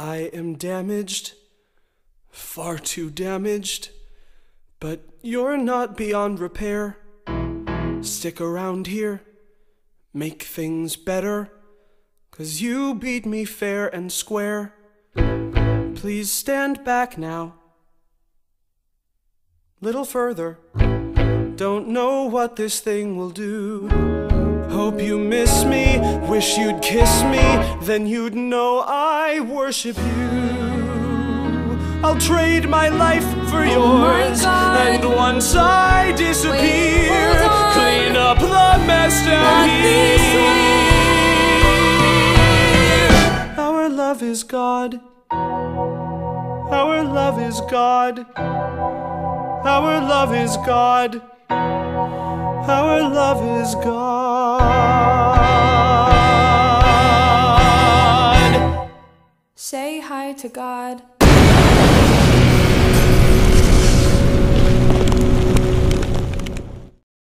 I am damaged, far too damaged, but you're not beyond repair. Stick around here, make things better, 'cause you beat me fair and square. Please stand back now, little further. Don't know what this thing will do. Hope you miss me, wish you'd kiss me, then you'd know I worship you. I'll trade my life for yours, and once I disappear, clean up the mess down here. Our love is God. Our love is God. Our love is God. Our love is God. Say hi to God.